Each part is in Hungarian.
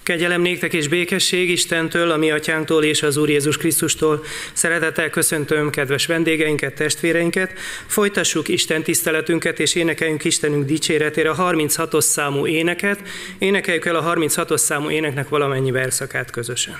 Kegyelem néktek és békesség Istentől, a mi atyánktól és az Úr Jézus Krisztustól. Szeretettel köszöntöm kedves vendégeinket, testvéreinket. Folytassuk Isten tiszteletünket és énekeljünk Istenünk dicséretére a 36-os számú éneket. Énekeljük el a 36-os számú éneknek valamennyi verszakát közösen.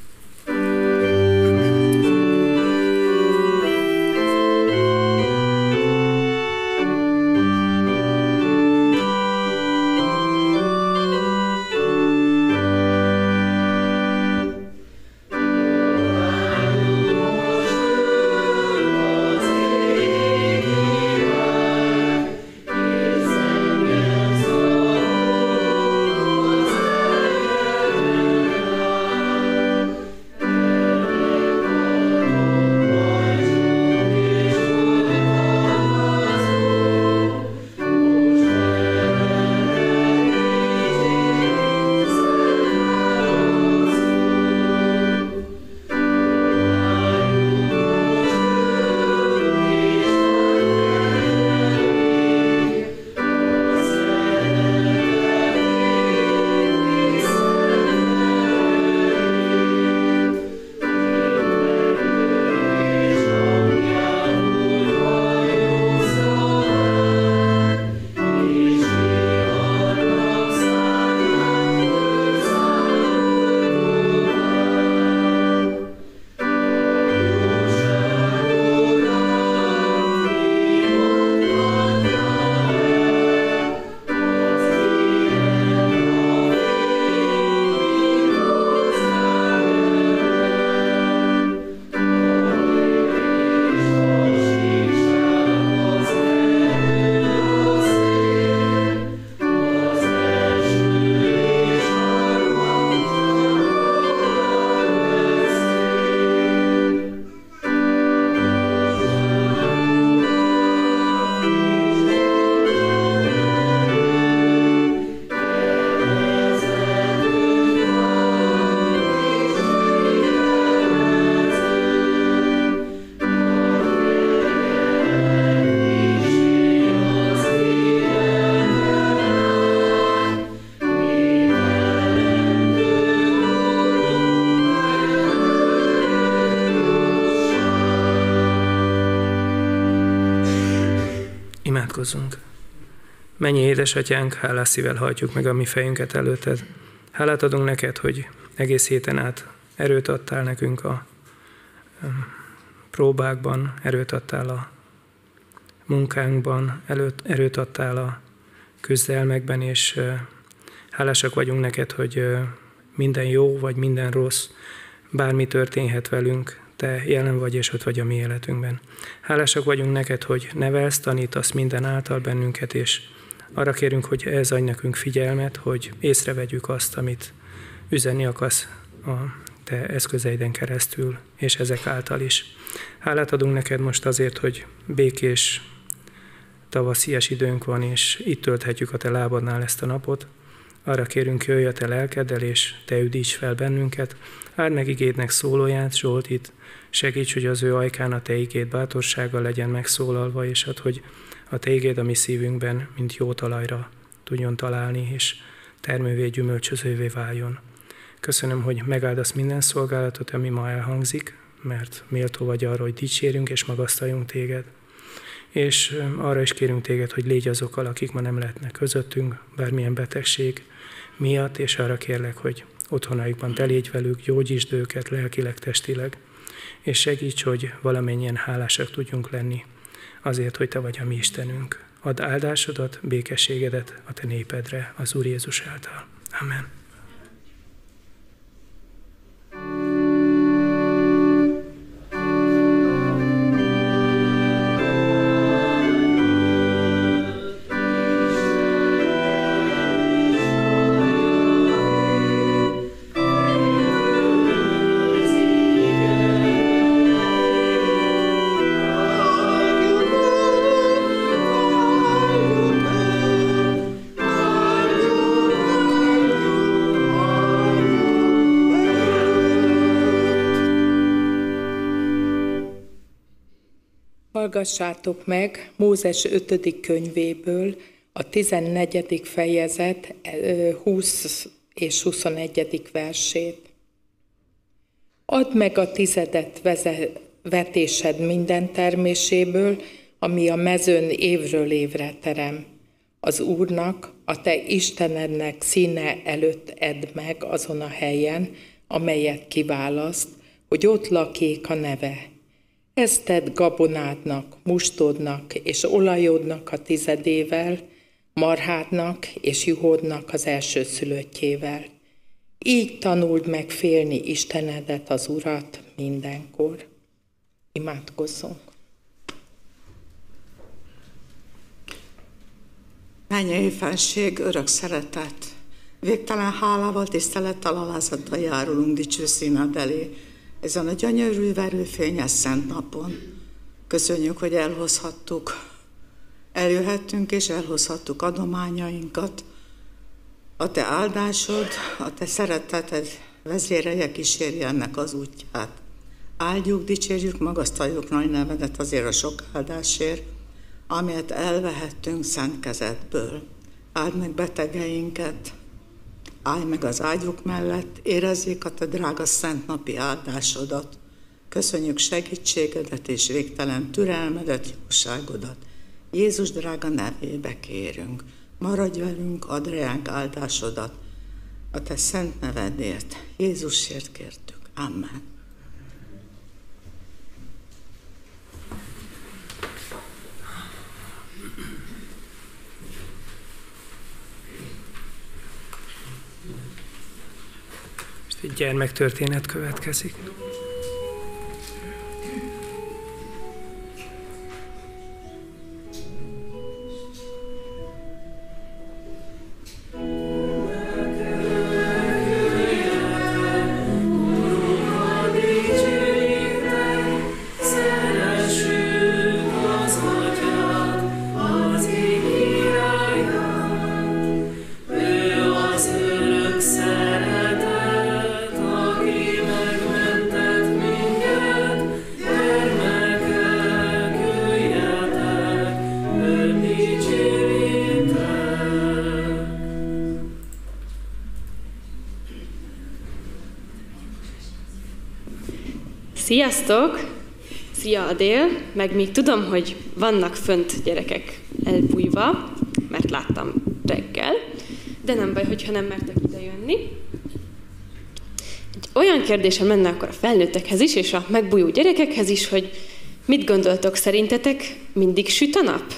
Imádkozzunk. Mennyi édesatyánk, hálás szívvel hajtjuk meg a mi fejünket előtted. Hálát adunk neked, hogy egész héten át erőt adtál nekünk a próbákban, erőt adtál a munkánkban, erőt adtál a küzdelmekben, és hálásak vagyunk neked, hogy minden jó vagy minden rossz, bármi történhet velünk, te jelen vagy, és ott vagy a mi életünkben. Hálásak vagyunk neked, hogy nevelsz, tanítasz minden által bennünket, és arra kérünk, hogy ez adj nekünk figyelmet, hogy észrevegyük azt, amit üzenni akarsz a te eszközeiden keresztül, és ezek által is. Hálát adunk neked most azért, hogy békés tavaszias időnk van, és itt tölthetjük a te lábadnál ezt a napot. Arra kérünk, jöjj a te lelkeddel, és te üdíts fel bennünket. Áld meg igédnek szólóját, Zsoltit, segíts, hogy az ő ajkán a te igéd bátorsággal legyen megszólalva, és hogy a te igéd a mi szívünkben, mint jó talajra tudjon találni, és termővé, gyümölcsözővé váljon. Köszönöm, hogy megáldasz minden szolgálatot, ami ma elhangzik, mert méltó vagy arra, hogy dicsérünk és magasztaljunk téged. És arra is kérünk téged, hogy légy azokkal, akik ma nem lehetnek közöttünk, bármilyen betegség miatt, és arra kérlek, hogy otthonaikban te légy velük, gyógyítsd őket lelkileg, testileg, és segíts, hogy valamennyien hálásak tudjunk lenni azért, hogy te vagy a mi Istenünk. Add áldásodat, békességedet a te népedre az Úr Jézus által. Amen. Hallgassátok meg Mózes 5. könyvéből a 14. fejezet és 21. versét. Add meg a tizedet vetésed minden terméséből, ami a mezőn évről évre terem. Az Úrnak, a te Istenednek színe előtt edd meg azon a helyen, amelyet kiválaszt, hogy ott lakjék a neve. Ezt tedd gabonádnak, mustodnak és olajodnak a tizedével, marhádnak és juhodnak az elsőszülöttjével. Így tanuld meg félni Istenedet, az Urat mindenkor. Imádkozzunk! Mennyei fenség, örök szeretet, végtelen hálával, tisztelettel, alázattal járulunk dicső színed elé ezen a gyönyörű, verőfényes szent napon. Köszönjük, hogy eljöhettünk és elhozhattuk adományainkat. A te áldásod, a te szereteted vezérelje, kísérje ennek az útját. Áldjuk, dicsérjük, magasztaljuk nagy nevedet azért a sok áldásért, amelyet elvehettünk szent kezedből. Áld meg betegeinket, állj meg az ágyuk mellett, érezzék a te drága szentnapi áldásodat. Köszönjük segítségedet és végtelen türelmedet, jóságodat. Jézus drága nevébe kérünk, maradj velünk, add ránk áldásodat. A te szent nevedért, Jézusért kértük. Amen. Egy gyermektörténet következik. Sziasztok! Szia Adél! Meg még tudom, hogy vannak fönt gyerekek elbújva, mert láttam reggel, de nem baj, hogyha nem mertek idejönni. Egy olyan kérdésem lenne akkor a felnőttekhez is, és a megbújó gyerekekhez is, hogy mit gondoltok, szerintetek mindig süt a nap?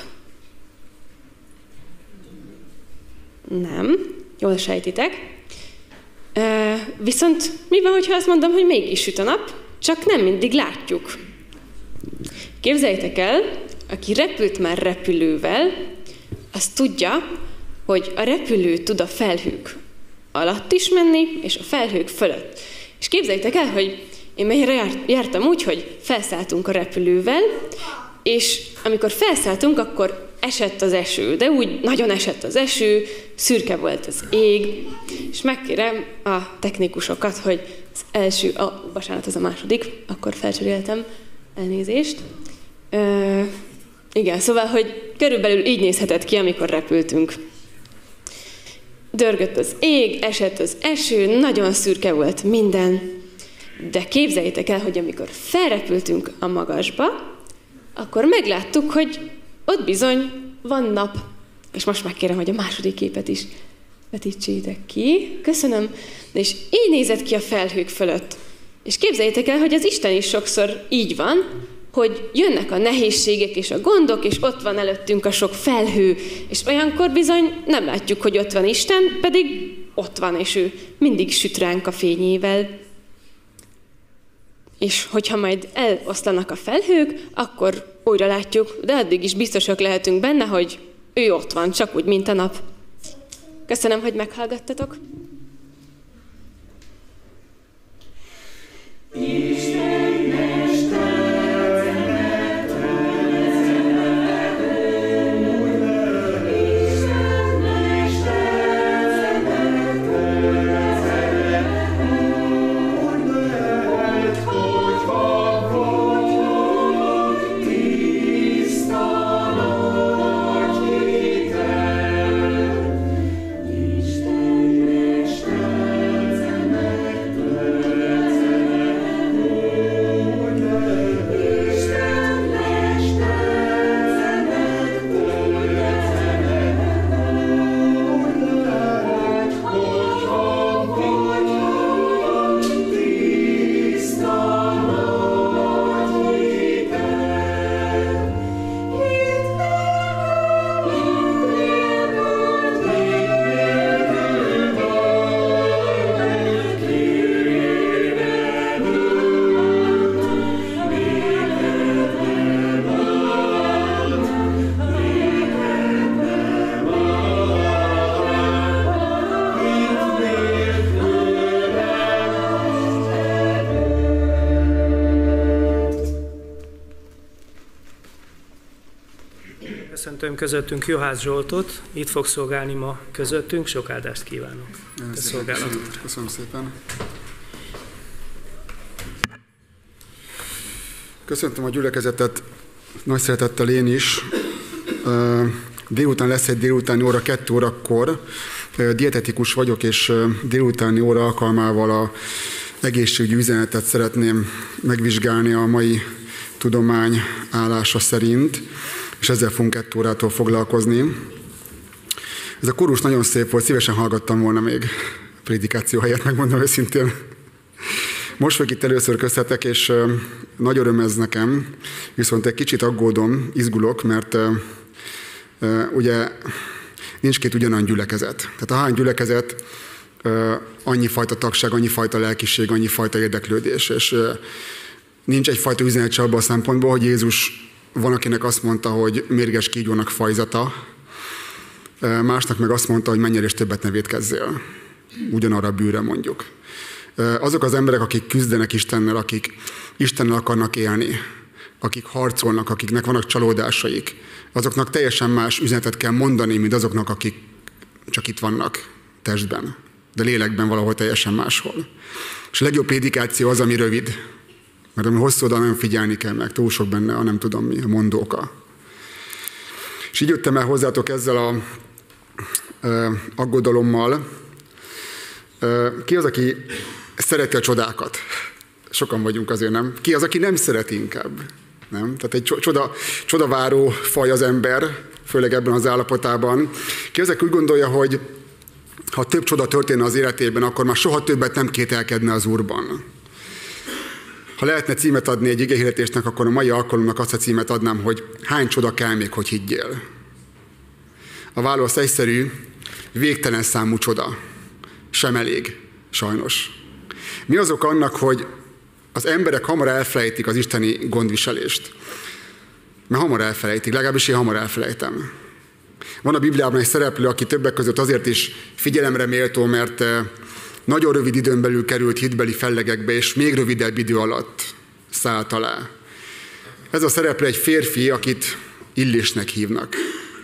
Nem, jól sejtitek. Viszont mi van, hogyha azt mondom, hogy mégis süt a nap, csak nem mindig látjuk. Képzeljétek el, aki repült már repülővel, az tudja, hogy a repülő tud a felhők alatt is menni, és a felhők fölött. És képzeljétek el, hogy én jártam úgy, hogy felszálltunk a repülővel, és amikor felszálltunk, akkor esett az eső, de úgy nagyon esett az eső, szürke volt az ég, és megkérem a technikusokat, hogy az a második, akkor felcseréltem, elnézést. Igen, szóval, hogy körülbelül így nézhetett ki, amikor repültünk. Dörgött az ég, esett az eső, nagyon szürke volt minden, de képzeljétek el, hogy amikor felrepültünk a magasba, akkor megláttuk, hogy ott bizony van nap. És most megkérem, hogy a második képet is vetítsétek ki. Köszönöm. És így nézett ki a felhők fölött. És képzeljétek el, hogy az Isten is sokszor így van, hogy jönnek a nehézségek és a gondok, és ott van előttünk a sok felhő, és olyankor bizony nem látjuk, hogy ott van Isten, pedig ott van, és ő mindig süt ránk a fényével. És hogyha majd eloszlanak a felhők, akkor újra látjuk, de addig is biztosak lehetünk benne, hogy ő ott van, csak úgy, mint a nap. Köszönöm, hogy meghallgattatok. Isten Köszöntöm közöttünk Juhász Zsoltot, itt fog szolgálni ma közöttünk, sok áldást kívánok. Köszönöm szépen. Köszöntöm a gyülekezetet nagy szeretettel én is. Délután lesz egy délutáni óra, 2 órakor. Dietetikus vagyok, és délutáni óra alkalmával a egészségügyi üzenetet szeretném megvizsgálni a mai tudomány állása szerint, és ezzel fogunk 2 órától foglalkozni. Ez a kórus nagyon szép volt, szívesen hallgattam volna még prédikáció helyett, megmondom őszintén. Most vagyok itt először köztetek, és nagy öröm ez nekem, viszont egy kicsit aggódom, izgulok, mert ugye nincs két ugyanolyan gyülekezet. Tehát ahány gyülekezet, annyi fajta tagság, annyi fajta lelkiség, annyi fajta érdeklődés, és nincs egyfajta üzenet abban a szempontból, hogy Jézus van, akinek azt mondta, hogy mérges kígyónak fajzata, másnak meg azt mondta, hogy menj el és többet ne vétkezzél. Ugyanarra a bűre mondjuk. Azok az emberek, akik küzdenek Istennel, akik Istennel akarnak élni, akik harcolnak, akiknek vannak csalódásaik, azoknak teljesen más üzenetet kell mondani, mint azoknak, akik csak itt vannak testben, de lélekben valahol teljesen máshol. És a legjobb prédikáció az, ami rövid, mert ami hosszú oda nem figyelni kell meg, túl sok benne a nem tudom mi, a mondóka. És így jöttem el hozzátok ezzel a aggodalommal. Ki az, aki szereti a csodákat? Sokan vagyunk azért, nem? Ki az, aki nem szereti inkább? Nem? Tehát egy csodaváró faj az ember, főleg ebben az állapotában. Ki az, aki úgy gondolja, hogy ha több csoda történne az életében, akkor már soha többet nem kételkedne az Úrban. Ha lehetne címet adni egy igehirdetésnek, akkor a mai alkalomnak azt a címet adnám, hogy hány csoda kell még, hogy higgyél. A válasz egyszerű, végtelen számú csoda. Sem elég, sajnos. Mi az oka annak, hogy az emberek hamar elfelejtik az isteni gondviselést? Mert hamar elfelejtik, legalábbis én hamar elfelejtem. Van a Bibliában egy szereplő, aki többek között azért is figyelemre méltó, mert nagyon rövid időn belül került hitbeli fellegekbe, és még rövidebb idő alatt szállt alá. Ez a szereplő egy férfi, akit Illésnek hívnak.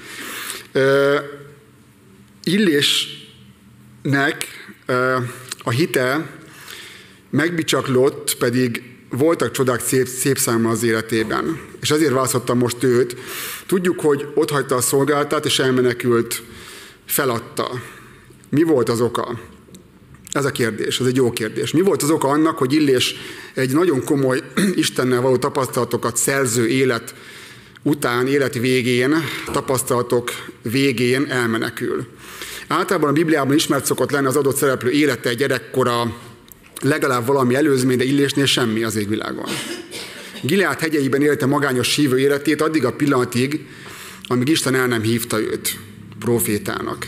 Illésnek a hite megbicsaklott, pedig voltak csodák szép számmal az életében. És ezért választottam most őt. Tudjuk, hogy otthagyta a szolgálatát, és elmenekült, feladta. Mi volt az oka? Ez a kérdés, ez egy jó kérdés. Mi volt az oka annak, hogy Illés egy nagyon komoly Istennel való tapasztalatokat szerző élet után, élet végén, tapasztalatok végén elmenekül? Általában a Bibliában ismert szokott lenni az adott szereplő élete, gyerekkora, legalább valami előzmény, de Illésnél semmi az égvilágon. Gileád hegyeiben élte magányos hívő életét addig a pillanatig, amíg Isten el nem hívta őt profétának.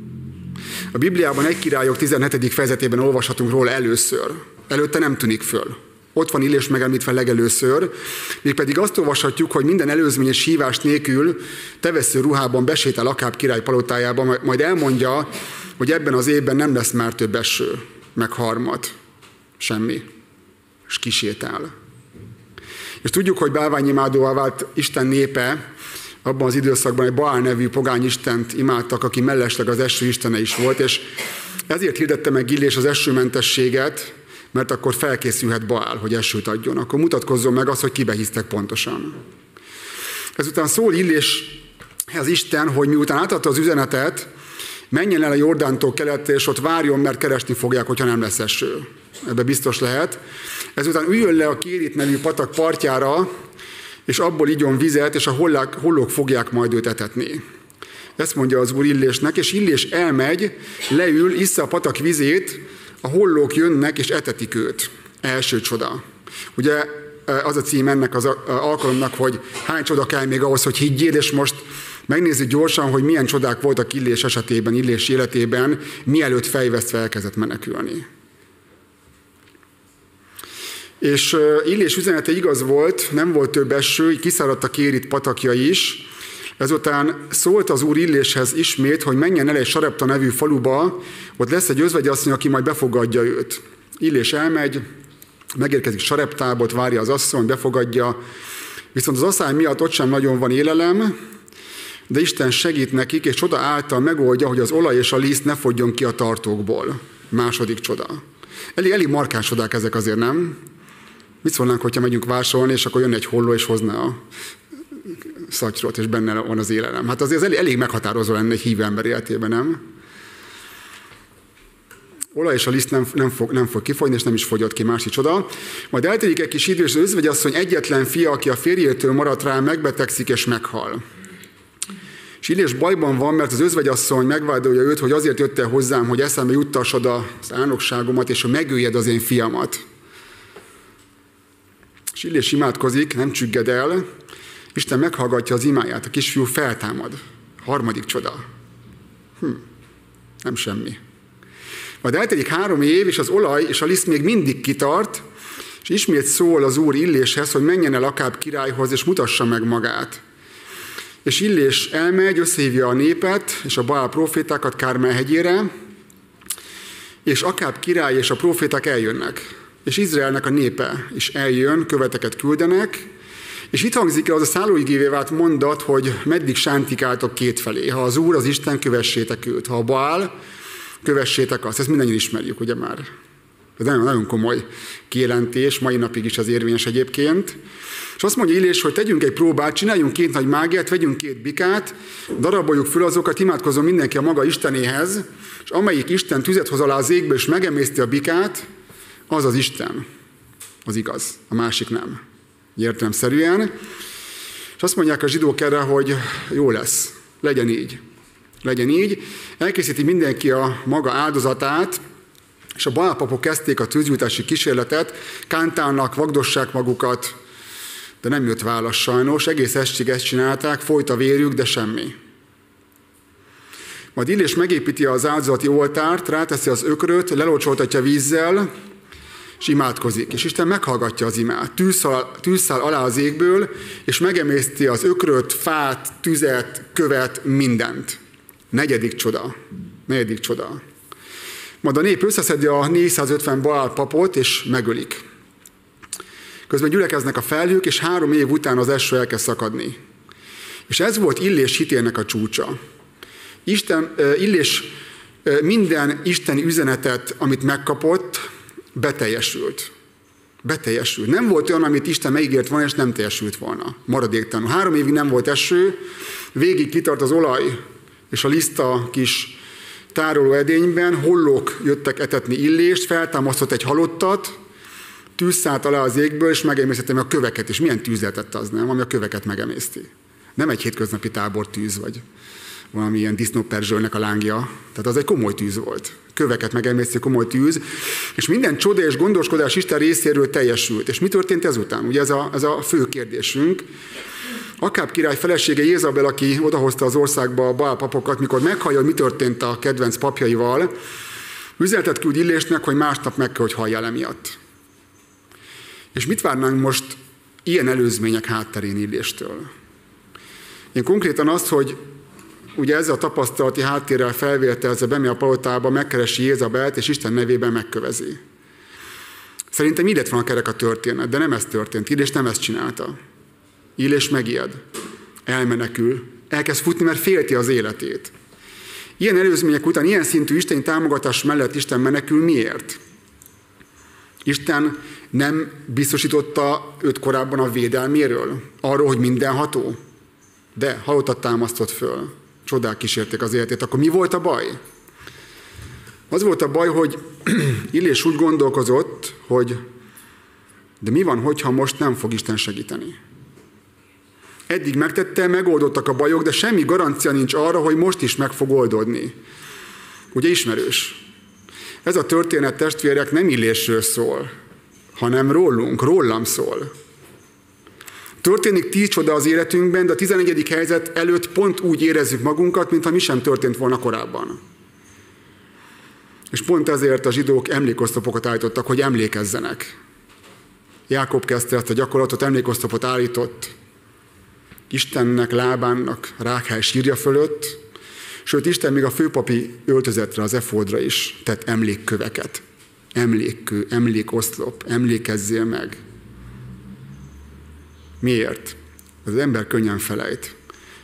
A Bibliában 1 Királyok 17. fejezetében olvashatunk róla először. Előtte nem tűnik föl. Ott van Illés megemlítve legelőször, mégpedig azt olvashatjuk, hogy minden előzményes hívás nélkül tevesző ruhában besétál Akáb király palotájába, majd elmondja, hogy ebben az évben nem lesz már több eső, meg harmat, semmi, és kisétál. És tudjuk, hogy bálványimádóvá vált Isten népe, abban az időszakban egy Baál nevű pogány istent imádtak, aki mellesleg az eső istene is volt, és ezért hirdette meg Illés az esőmentességet, mert akkor felkészülhet Baál, hogy esőt adjon. Akkor mutatkozzon meg az, hogy kibe hisztek pontosan. Ezután szól Illéshez Isten, hogy miután átadta az üzenetet, menjen el a Jordántól keletre, és ott várjon, mert keresni fogják, hogyha nem lesz eső. Ebbe biztos lehet. Ezután üljön le a Kérit nevű patak partjára, és abból igyon vizet, és a hollók fogják majd őt etetni. Ezt mondja az Úr Illésnek, és Illés elmegy, leül, issza a patak vizét, a hollók jönnek, és etetik őt. Első csoda. Ugye az a cím ennek az alkalomnak, hogy hány csoda kell még ahhoz, hogy higgyél, és most megnézzük gyorsan, hogy milyen csodák voltak Illés esetében, Illés életében, mielőtt fejvesztve elkezdett menekülni. És Illés üzenete igaz volt, nem volt több eső, így kiszáradt a Kérit patakja is. Ezután szólt az Úr Illéshez ismét, hogy menjen el egy Sarepta nevű faluba, ott lesz egy özvegyasszony, aki majd befogadja őt. Illés elmegy, megérkezik Sareptába, ott várja az asszony, befogadja, viszont az asszály miatt ott sem nagyon van élelem, de Isten segít nekik, és csoda által megoldja, hogy az olaj és a liszt ne fogjon ki a tartókból. Második csoda. Elég markáns csodák ezek azért, nem? Mit szólnánk, hogyha megyünk vásárolni, és akkor jönne egy holló, és hozna a szatyrot, és benne van az élelem. Hát azért ez elég meghatározó lenne egy hívő ember életében, nem? Olaj és a liszt nem fog kifogyni, és nem is fogyott ki, másik csoda. Majd eltelik egy kis idő, és az özvegyasszony egyetlen fia, aki a férjétől maradt rá, megbetegszik és meghal. És Illés bajban van, mert az özvegyasszony megvádolja őt, hogy azért jöttél hozzám, hogy eszembe juttassad az álnokságomat, és hogy megöljed az én fiamat. És Illés imádkozik, nem csügged el, Isten meghallgatja az imáját, a kisfiú feltámad. Harmadik csoda. Nem semmi. Majd eltelik 3 év, és az olaj és a liszt még mindig kitart, és ismét szól az Úr Illéshez, hogy menjen el Akáb királyhoz, és mutassa meg magát. És Illés elmegy, összehívja a népet, és a Baál profétákat Kármel hegyére, és Akáb király és a proféták eljönnek. És Izraelnek a népe is eljön, követeket küldenek, és itt hangzik el az a szállóigévé vált mondat, hogy meddig sántikáltok kétfelé. Ha az Úr, az Isten, kövessétek őt. Ha a Baál, kövessétek azt. Ezt mindannyian ismerjük, ugye már. Ez nagyon komoly kijelentés, mai napig is az érvényes egyébként. És azt mondja Illés, hogy tegyünk egy próbát, csináljunk 2 nagy mágiát, vegyünk 2 bikát, daraboljuk föl azokat, imádkozzon mindenki a maga Istenéhez, és amelyik Isten tüzet hoz alá az égből, és megemészti a bikát, az az Isten. Az igaz, a másik nem. Értelemszerűen. És azt mondják a zsidók erre, hogy jó lesz, legyen így. Legyen így. Elkészíti mindenki a maga áldozatát, és a Baál-papok kezdték a tűzgyújtási kísérletet, kántálnak, vagdossák magukat, de nem jött válasz sajnos, egész estig ezt csinálták, folyt a vérük, de semmi. Majd Illés megépíti az áldozati oltárt, ráteszi az ökröt, lelocsoltatja vízzel, és imádkozik. És Isten meghallgatja az imát. Tűz száll alá az égből, és megemészti az ökröt, fát, tüzet, követ, mindent. Negyedik csoda. Majd a nép összeszedi a 450 Baál papot, és megölik. Közben gyülekeznek a felhők, és 3 év után az eső elkezd szakadni. És ez volt Illés hitének a csúcsa. Illés minden isteni üzenetet, amit megkapott, beteljesült. Nem volt olyan, amit Isten megígért volna, és nem teljesült volna. Maradéktalanul. 3 évig nem volt eső, végig kitart az olaj, és a liszt a kis tároló edényben, hollók jöttek etetni Illést, feltámasztott egy halottat, tűz szállt alá az égből, és megemésztette a köveket. És milyen tűz lehetett az, nem? Ami a köveket megemészti. Nem egy hétköznapi tábortűz, vagy valami ilyen disznóperzsölnek a lángja. Tehát az egy komoly tűz volt. Köveket megemésztő komoly tűz. És minden csoda és gondoskodás Isten részéről teljesült. És mi történt ezután? Ugye ez a fő kérdésünk. Akáb király felesége Jézabel, aki odahozta az országba a Baál papokat, mikor meghallja, hogy mi történt a kedvenc papjaival, üzenetet küld Illésnek, hogy másnap meg kell, hogy halljál emiatt. És mit várnánk most ilyen előzmények hátterén Illéstől? Én konkrétan azt, hogy ugye ezzel a tapasztalati háttérrel felvértelezve bemegy a palotába, megkeresi Jézabelt, és Isten nevében megkövezi. Szerintem így lett volna kerek a történet, de nem ez történt. Illés nem ezt csinálta. Illés megijed, elmenekül, elkezd futni, mert félti az életét. Ilyen előzmények után, ilyen szintű isteni támogatás mellett Isten menekül. Miért? Isten nem biztosította őt korábban a védelméről? Arról, hogy mindenható? De halottat támasztott föl. Csodák kísérték az életét. Akkor mi volt a baj? Az volt a baj, hogy Illés úgy gondolkozott, hogy de mi van, hogyha most nem fog Isten segíteni? Eddig megtette, megoldottak a bajok, de semmi garancia nincs arra, hogy most is meg fog oldódni. Ugye ismerős? Ez a történet, testvérek, nem Illésről szól, hanem rólam szól. Történik 10 csoda az életünkben, de a 11. helyzet előtt pont úgy érezzük magunkat, mintha mi sem történt volna korábban. És pont ezért a zsidók emlékosztopokat állítottak, hogy emlékezzenek. Jákob kezdte ezt a gyakorlatot, emlékosztopot állított Istennek, Lábánnak, Rákhel sírja fölött, sőt, Isten még a főpapi öltözetre, az efódra is tett emlékköveket. Emlékkő, emlékoszlop, emlékezzél meg. Miért? Az ember könnyen felejt.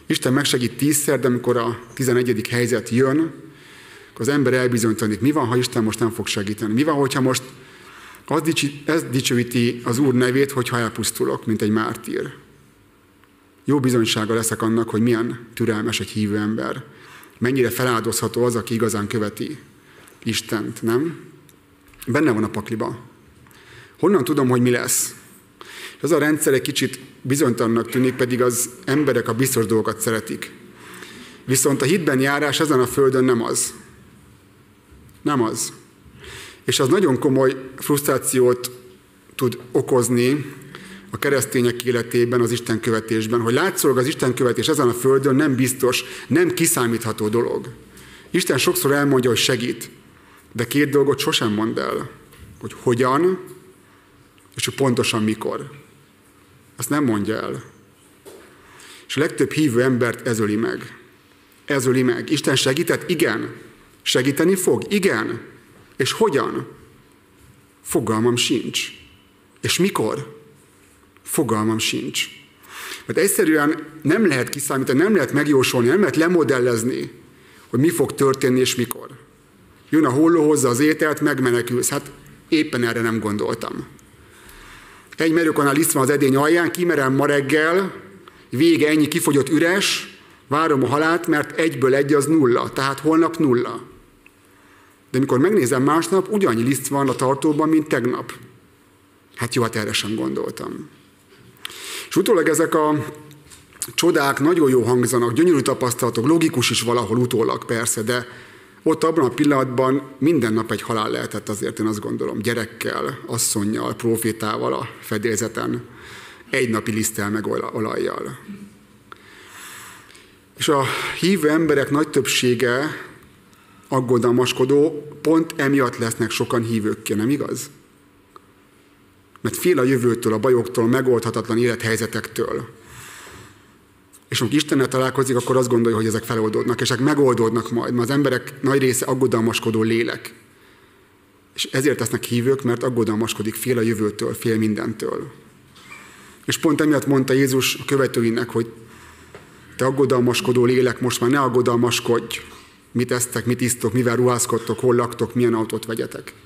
Isten megsegít 10-szer, de amikor a 11. helyzet jön, akkor az ember elbizonytalanik. Mi van, ha Isten most nem fog segíteni? Mi van, hogyha most ez dicsőíti az Úr nevét, hogyha elpusztulok, mint egy mártír? Jó bizonysága leszek annak, hogy milyen türelmes egy hívő ember. Mennyire feláldozható az, aki igazán követi Istent, nem? Benne van a pakliba. Honnan tudom, hogy mi lesz? Ez a rendszer egy kicsit bizonytalannak tűnik, pedig az emberek a biztos dolgokat szeretik. Viszont a hitben járás ezen a földön nem az. Nem az. És az nagyon komoly frusztrációt tud okozni a keresztények életében, az istenkövetésben, hogy látszólag az istenkövetés ezen a földön nem biztos, nem kiszámítható dolog. Isten sokszor elmondja, hogy segít, de 2 dolgot sosem mond el, hogy hogyan, és hogy pontosan mikor. Azt nem mondja el. És a legtöbb hívő embert ez öli meg. Ez öli meg. Isten segített? Igen. Segíteni fog? Igen. És hogyan? Fogalmam sincs. És mikor? Fogalmam sincs. Mert egyszerűen nem lehet kiszámítani, nem lehet megjósolni, nem lehet lemodellezni, hogy mi fog történni és mikor. Jön a holló, hozza az ételt, megmenekülsz. Hát éppen erre nem gondoltam. Egy merőkanál liszt van az edény alján, kimerem ma reggel, vége ennyi, kifogyott, üres, várom a halált, mert 1-ből 1 az 0, tehát holnap 0. De mikor megnézem másnap, ugyannyi liszt van a tartóban, mint tegnap. Hát jó, hát erre sem gondoltam. És utólag ezek a csodák nagyon jó hangzanak, gyönyörű tapasztalatok, logikus is valahol utólag persze, de ott abban a pillanatban minden nap egy halál lehetett, azért én azt gondolom, gyerekkel, asszonnyal, profétával a fedélzeten, egy napi liszttel meg olajjal. És a hívő emberek nagy többsége aggodalmaskodó, pont emiatt lesznek sokan hívőkké, nem igaz? Mert fél a jövőtől, a bajoktól, a megoldhatatlan élethelyzetektől. És amikor Istennel találkozik, akkor azt gondolja, hogy ezek feloldódnak, és ezek megoldódnak majd, mert az emberek nagy része aggodalmaskodó lélek. És ezért lesznek hívők, mert aggodalmaskodik, fél a jövőtől, fél mindentől. És pont emiatt mondta Jézus a követőinek, hogy te aggodalmaskodó lélek, most már ne aggodalmaskodj, mit esztek, mit isztok, mivel ruházkodtok, hol laktok, milyen autót vegyetek.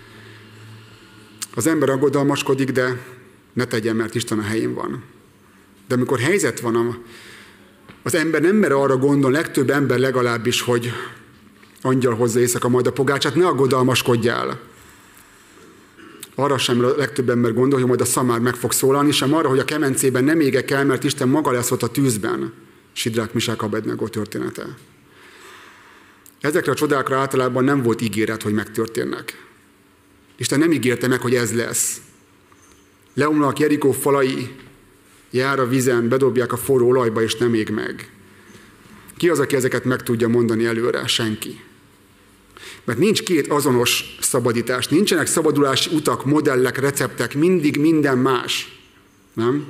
Az ember aggodalmaskodik, de ne tegyen, mert Isten a helyén van. De amikor helyzet van, az ember nem mer arra gondol, legtöbb ember legalábbis, hogy angyal hozza éjszaka majd a pogácsát, ne aggodalmaskodjál. Arra sem a legtöbb ember gondol, hogy majd a szamár meg fog szólalni, sem arra, hogy a kemencében nem égek el, mert Isten maga lesz ott a tűzben. Sidrák, Misák, Abednego története. Ezekre a csodákra általában nem volt ígéret, hogy megtörténnek. Isten nem ígérte meg, hogy ez lesz. Leomlanak Jerikó falai, jár a vízen, bedobják a forró olajba, és nem ég meg. Ki az, aki ezeket meg tudja mondani előre? Senki. Mert nincs 2 azonos szabadítás. Nincsenek szabadulási utak, modellek, receptek, mindig minden más. Nem?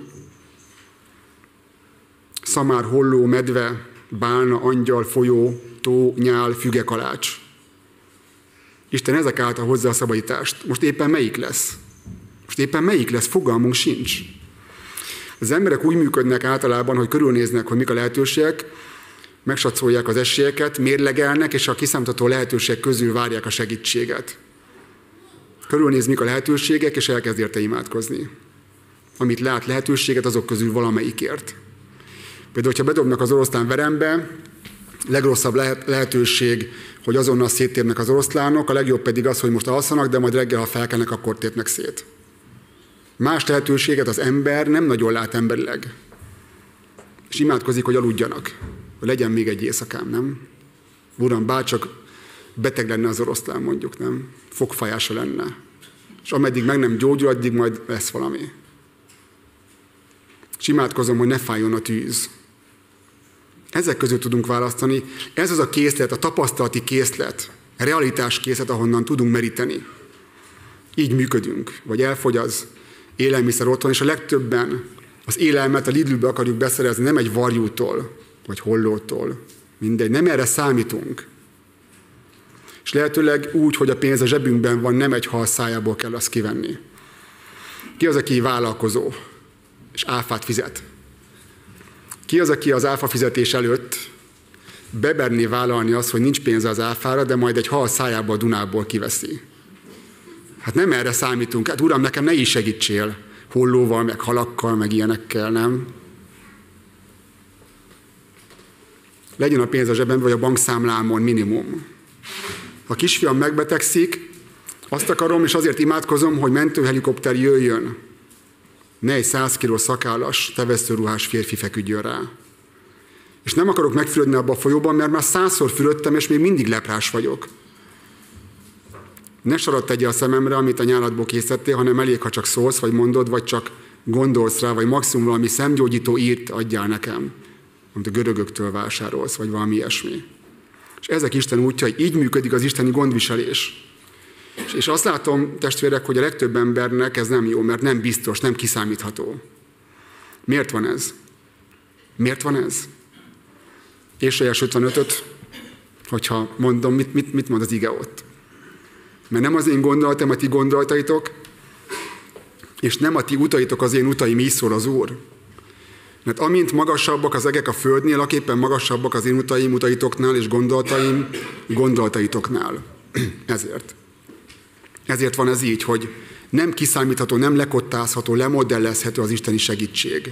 Szamár, holló, medve, bálna, angyal, folyó, tó, nyál, fügekalács. Isten ezek által hozza a szabadítást. Most éppen melyik lesz? Fogalmunk sincs. Az emberek úgy működnek általában, hogy körülnéznek, hogy mik a lehetőségek, megsatszolják az esélyeket, mérlegelnek, és a kiszámítható lehetőségek közül várják a segítséget. Körülnéz, mik a lehetőségek, és elkezd érte imádkozni. Amit lát lehetőséget, azok közül valamelyikért. Például, hogyha bedobnak az oroszlán verembe, legrosszabb lehetőség, hogy azonnal széttépnek az oroszlánok, a legjobb pedig az, hogy most alszanak, de majd reggel, ha felkelnek, akkor tépnek szét. Más lehetőséget az ember nem nagyon lát emberileg. És imádkozik, hogy aludjanak. Hogy legyen még egy éjszakám, nem? Uram, bárcsak beteg lenne az oroszlán, mondjuk, nem? Fogfájása lenne. És ameddig meg nem gyógyul, addig majd lesz valami. És imádkozom, hogy ne fájjon a tűz. Ezek közül tudunk választani. Ez az a készlet, a tapasztalati készlet, a realitás készlet, ahonnan tudunk meríteni. Így működünk. Vagy elfogy az élelmiszer otthon, és a legtöbben az élelmet a Lidlbe akarjuk beszerezni, nem egy varjútól, vagy hollótól. Mindegy, nem erre számítunk. És lehetőleg úgy, hogy a pénz a zsebünkben van, nem egy hal szájából kell azt kivenni. Ki az, aki vállalkozó, és áfát fizet? Ki az, aki az áfa fizetés előtt bemerné vállalni azt, hogy nincs pénze az áfára, de majd egy hal szájába a Dunából kiveszi? Hát nem erre számítunk. Hát Uram, nekem ne is segítsél hollóval, meg halakkal, meg ilyenekkel, nem? Legyen a pénz a zsebemben, vagy a bankszámlámon minimum. Ha a kisfiam megbetegszik, azt akarom, és azért imádkozom, hogy mentőhelikopter jöjjön. Ne egy 100 kiló szakállas, tevesztőruhás férfi feküdjön rá. És nem akarok megfürödni abba a folyóban, mert már 100-szor fürödtem, és még mindig leprás vagyok. Ne sarat tegye a szememre, amit a nyáladból készítettél, hanem elég, ha csak szólsz, vagy mondod, vagy csak gondolsz rá, vagy maximum valami szemgyógyító írt adjál nekem, amit a görögöktől vásárolsz, vagy valami ilyesmi. És ezek Isten útjai, így működik az isteni gondviselés. És azt látom, testvérek, hogy a legtöbb embernek ez nem jó, mert nem biztos, nem kiszámítható. Miért van ez? Miért van ez? Ézsaiás 55-öt, hogyha mondom, mit mond az ige ott? Mert nem az én gondolatom, a ti gondolataitok, és nem a ti utaitok az én utaim, így szól az Úr. Mert amint magasabbak az egek a földnél, aképpen magasabbak az én utaim utaitoknál, és gondolataim gondolataitoknál. Ezért van ez így, hogy nem kiszámítható, nem lekottázható, lemodellezhető az isteni segítség.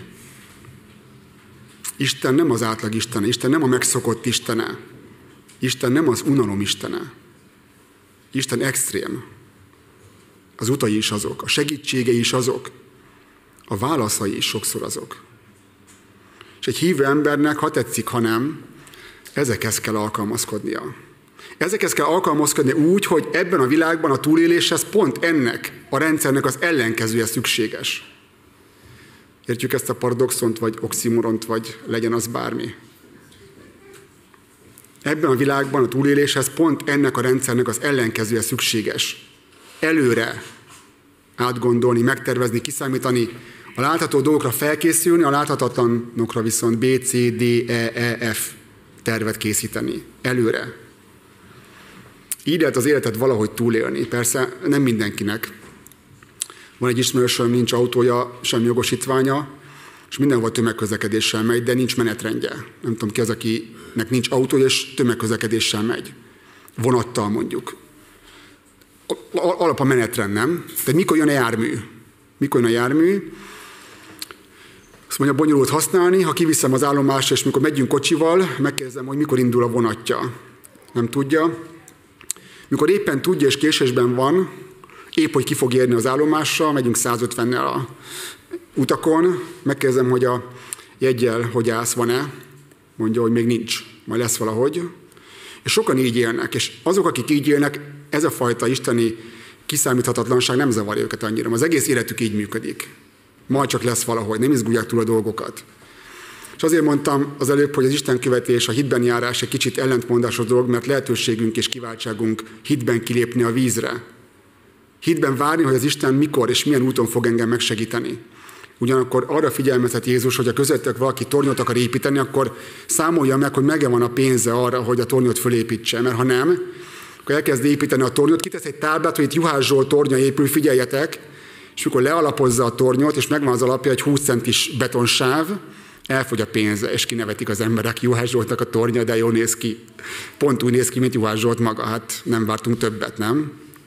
Isten nem az átlag istene, Isten nem a megszokott istene, Isten nem az unalom istene. Isten extrém. Az utai is azok, a segítségei is azok, a válaszai is sokszor azok. És egy hívő embernek, ha tetszik, ha nem, ezekhez kell alkalmazkodnia. Ezekhez kell alkalmazkodni úgy, hogy ebben a világban a túléléshez pont ennek a rendszernek az ellenkezője szükséges. Értjük ezt a paradoxont, vagy oximoront, vagy legyen az bármi. Ebben a világban a túléléshez pont ennek a rendszernek az ellenkezője szükséges. Előre átgondolni, megtervezni, kiszámítani, a látható dolgokra felkészülni, a láthatatlanokra viszont B, C, D, E, F tervet készíteni. Előre. Így lehet az életet valahogy túlélni. Persze nem mindenkinek. Van egy ismerősöm, nincs autója, sem jogosítványa, és mindenhol tömegközlekedéssel megy, de nincs menetrendje. Nem tudom ki az, akinek nincs autója, és tömegközlekedéssel megy. Vonattal mondjuk. Alap a menetrend, nem? Tehát mikor jön a jármű? Mikor jön a jármű? Azt mondja, bonyolult használni, ha kiviszem az állomásra, és mikor megyünk kocsival, megkérdezem, hogy mikor indul a vonatja. Nem tudja. Mikor éppen tudja, és késésben van, épp, hogy ki fog érni az állomásra, megyünk 150-nel a utakon, megkérdezem, hogy a jeggyel hogy állsz, van-e? Mondja, hogy még nincs, majd lesz valahogy. És sokan így élnek, és azok, akik így élnek, ez a fajta isteni kiszámíthatatlanság nem zavarja őket annyira. Az egész életük így működik. Majd csak lesz valahogy, nem izgulják túl a dolgokat. És azért mondtam az előbb, hogy az Isten követés, a hitben járás egy kicsit ellentmondásos dolog, mert lehetőségünk és kiváltságunk hitben kilépni a vízre. Hitben várni, hogy az Isten mikor és milyen úton fog engem megsegíteni. Ugyanakkor arra figyelmeztet Jézus, hogy a közöttek valaki tornyot akar építeni, akkor számolja meg, hogy megvan a pénze arra, hogy a tornyot fölépítse. Mert ha nem, akkor elkezd építeni a tornyot, kitesz egy táblát, hogy itt Juhász Zsolt tornya épül, figyeljetek, és mikor lealapozza a tornyot, és megvan az alapja, egy 20 centis betonsáv, elfogy a pénze, és kinevetik az emberek, Juhász Zsoltnak a tornya, de jól néz ki. Pont úgy néz ki, mint Juhász Zsolt maga, hát nem vártunk többet, nem?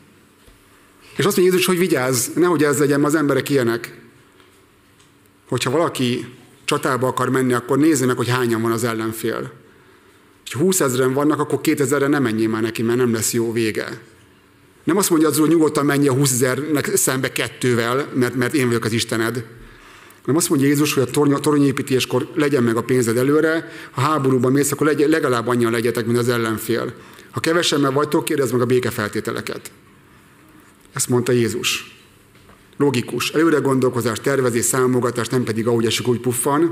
És azt mondja Jézus, hogy vigyázz, nehogy ez legyen, az emberek ilyenek. Hogyha valaki csatába akar menni, akkor nézze meg, hogy hányan van az ellenfél. Ha 20 000-en vannak, akkor 2000-re nem menjél már neki, mert nem lesz jó vége. Nem azt mondja, hogy nyugodtan menj a 20 000-nek szembe 2-vel, mert én vagyok az Istened. Nem azt mondja Jézus, hogy a toronyépítéskor legyen meg a pénzed előre, ha háborúban mész, akkor legalább annyian legyetek, mint az ellenfél. Ha kevesebben vagytok, kérdezd meg a békefeltételeket. Ezt mondta Jézus. Logikus. Előre gondolkozás, tervezés, számogatás, nem pedig ahogy esik, úgy puffan.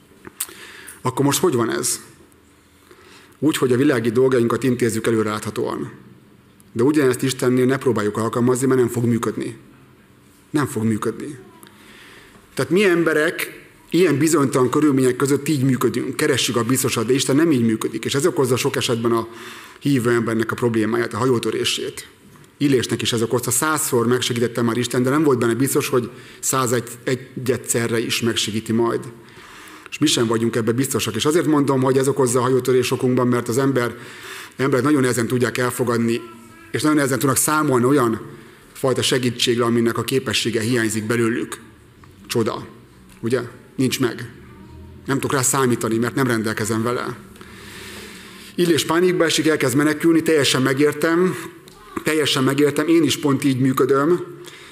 Akkor most hogy van ez? Úgy, hogy a világi dolgainkat intézzük előreláthatóan. De ugyanezt Istennél ne próbáljuk alkalmazni, mert nem fog működni. Nem fog működni. Tehát mi emberek ilyen bizonytalan körülmények között így működünk, keressük a biztosat, de Isten nem így működik. És ez okozza sok esetben a hívő embernek a problémáját, a hajótörését. Illésnek is ez okozta. 100-szor megsegítette már Isten, de nem volt benne biztos, hogy 101 egyszerre is megsegíti majd. És mi sem vagyunk ebben biztosak. És azért mondom, hogy ez okozza a hajótörés okunkban, mert az emberek nagyon nehezen tudják elfogadni, és nagyon nehezen tudnak számolni olyan fajta segítségre, aminek a képessége hiányzik belőlük. Csoda. Ugye? Nincs meg. Nem tudok rá számítani, mert nem rendelkezem vele. Illés pánikba esik, elkezd menekülni, teljesen megértem, én is pont így működöm.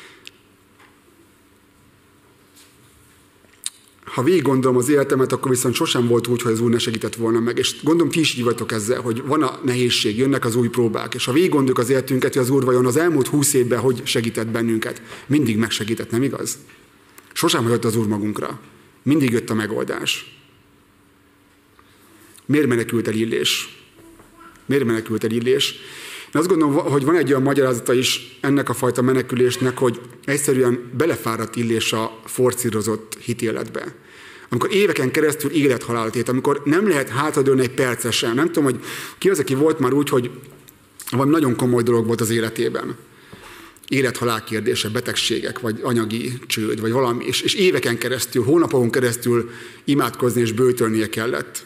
Ha végig gondolom az életemet, akkor viszont sosem volt úgy, hogy az Úr ne segített volna meg. És gondolom, ti is így vagytok ezzel, hogy van a nehézség, jönnek az új próbák. És ha végig gondoljuk az életünket, hogy az Úr vajon az elmúlt 20 évben hogy segített bennünket, mindig megsegített, nem igaz? Sosem hagyott az Úr magunkra. Mindig jött a megoldás. Miért menekült el Illés? Én azt gondolom, hogy van egy olyan magyarázata is ennek a fajta menekülésnek, hogy egyszerűen belefáradt Illés a forszírozott hitéletbe. Amikor éveken keresztül élethalált élt, amikor nem lehet hátradőlni egy percre sem. Nem tudom, hogy ki az, aki volt már úgy, hogy valami nagyon komoly dolog volt az életében. Élethalál kérdése, betegségek, vagy anyagi csőd, vagy valami. És éveken keresztül, hónapokon keresztül imádkozni és böjtölnie kellett.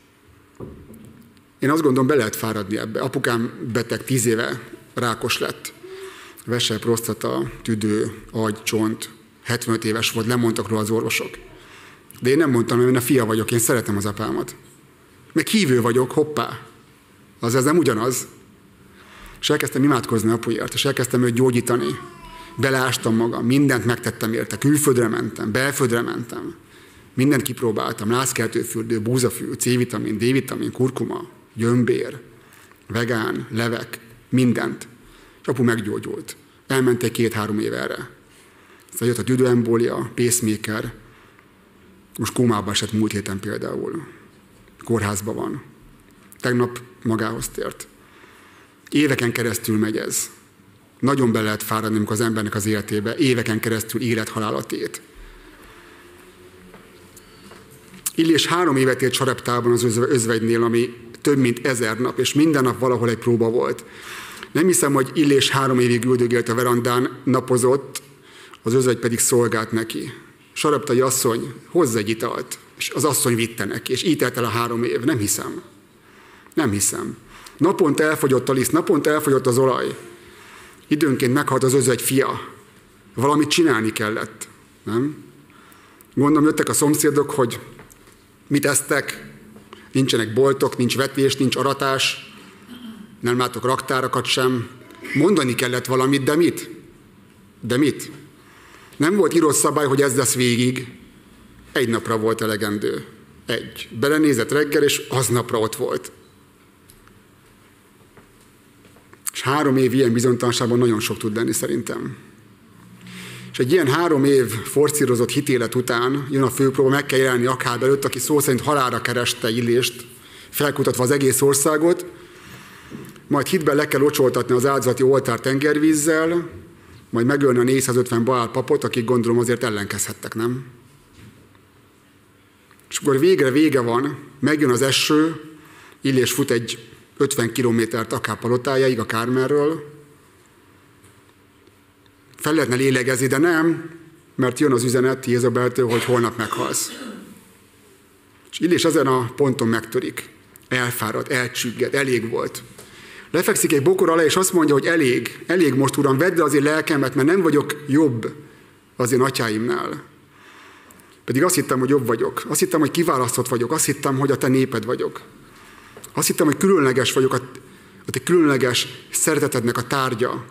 Én azt gondolom, be lehet fáradni ebbe. Apukám beteg, 10 éve rákos lett. Vese, prostata, tüdő, agy, csont. 75 éves volt, lemondtak róla az orvosok. De én nem mondtam, hogy én a fia vagyok, én szeretem az apámat. Meg hívő vagyok, hoppá. Az ez nem ugyanaz. És elkezdtem imádkozni apuért, és elkezdtem őt gyógyítani. Beleástam magam, mindent megtettem érte. Külföldre mentem, belföldre mentem. Mindent kipróbáltam. Lázkeltőfürdő, búzafű, C-vitamin, D-vitamin, kurkuma, gyömbér, vegán, levek, mindent. És apu meggyógyult. Elmentek 2-3 év erre. Aztán jött a tüdőembólia, pacemaker. Most kómába esett múlt héten például. Kórházban van. Tegnap magához tért. Éveken keresztül megy ez. Nagyon be lehet fáradni, amikor az embernek az életébe éveken keresztül élethalálat ét. Illés 3 évet élt Sareptában az özvegynél, ami több mint 1000 nap, és minden nap valahol egy próba volt. Nem hiszem, hogy Illés 3 évig üldögélt a verandán, napozott, az özvegy pedig szolgált neki. Sareptai asszony, hozz egy italt, és az asszony vitte neki, és így telt el a 3 év. Nem hiszem. Naponta elfogyott a liszt, naponta elfogyott az olaj. Időnként meghalt az özvegy fia. Valamit csinálni kellett, nem? Gondolom, jöttek a szomszédok, hogy mit esztek, nincsenek boltok, nincs vetés, nincs aratás, nem látok raktárakat sem. Mondani kellett valamit, de mit? Nem volt írott szabály, hogy ez lesz végig. 1 napra volt elegendő. 1. Belenézett reggel, és aznapra ott volt. És 3 év ilyen bizonytalanságban nagyon sok tud lenni szerintem. És egy ilyen 3 év forszírozott hitélet után jön a főpróba, meg kell jelenni Akháb előtt, aki szó szerint halálra kereste Illést, felkutatva az egész országot, majd hitben le kell locsoltatni az áldozati oltár tengervízzel, majd megölni a 450 Baál papot, akik gondolom azért ellenkezhettek, nem? És akkor végre vége van, megjön az eső, Illés fut egy 50 kilométert Akháb palotájáig a Kármelről. Fel lehetne lélegezni, de nem, mert jön az üzenet Jézabeltől, hogy holnap meghalsz. És Illés ezen a ponton megtörik. Elfárad, elcsügged, elég volt. Lefekszik egy bokor alá, és azt mondja, hogy elég most, Uram, vedd le azért lelkemet, mert nem vagyok jobb az én atyáimnál. Pedig azt hittem, hogy jobb vagyok. Azt hittem, hogy kiválasztott vagyok. Azt hittem, hogy a te néped vagyok. Azt hittem, hogy különleges vagyok, a te különleges szeretetednek a tárgya.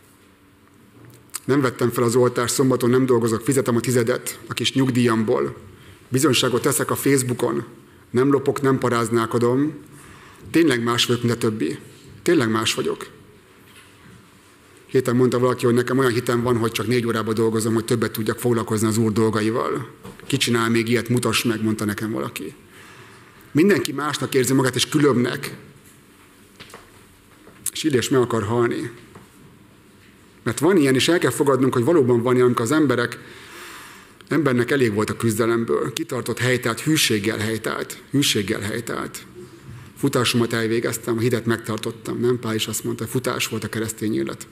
Nem vettem fel az oltást, szombaton nem dolgozok, fizetem a 10 a kis nyugdíjamból. Bizonyságot teszek a Facebookon. Nem lopok, nem paráználkodom. Tényleg más vagyok, mint a többi. Tényleg más vagyok. Héten mondta valaki, hogy nekem olyan hitem van, hogy csak 4 órában dolgozom, hogy többet tudjak foglalkozni az Úr dolgaival. Ki csinál még ilyet, mutass meg, mondta nekem valaki. Mindenki másnak érzi magát, és különbnek. És Illés meg akar halni. Mert van ilyen, és el kell fogadnunk, hogy valóban van ilyen, amikor az embernek elég volt a küzdelemből. Kitartott, helytált, hűséggel helytált. Futásomat elvégeztem, a hitet megtartottam. Nem? Pál is azt mondta, futás volt a keresztény élet.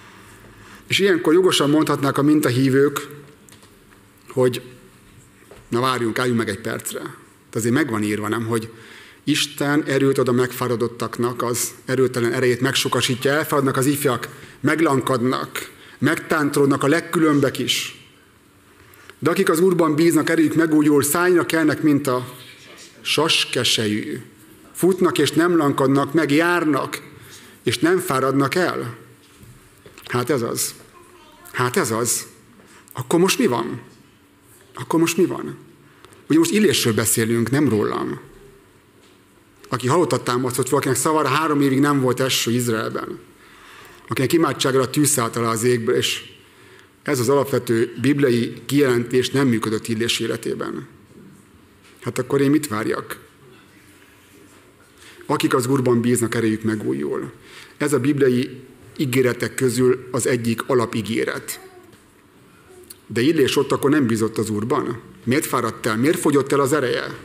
És ilyenkor jogosan mondhatnák a mintahívők, hogy Na várjunk, álljunk meg egy percre. De azért meg van írva, nem, hogy Isten erőt ad a megfáradottaknak, az erőtelen erejét megsokasítja, elfáradnak az ifjak, meglankadnak, megtántorodnak a legkülönbek is. De akik az Úrban bíznak, erőjük megújul, szájra kelnek, mint a saskesejű. Futnak és nem lankadnak, meg járnak, és nem fáradnak el. Hát ez az. Hát ez az. Akkor most mi van? Akkor most mi van? Ugye most Illésről beszélünk, nem rólam. Aki halottat támasztott, valakinek szavára 3 évig nem volt eső Izraelben. Akinek imádságra a tűz szállt alá az égből, és ez az alapvető bibliai kijelentés nem működött Illés életében. Hát akkor én mit várjak? Akik az Úrban bíznak, erejük megújul. Ez a bibliai ígéretek közül az egyik alapígéret. De Illés ott akkor nem bízott az Úrban. Miért fáradt el? Miért fogyott el az ereje?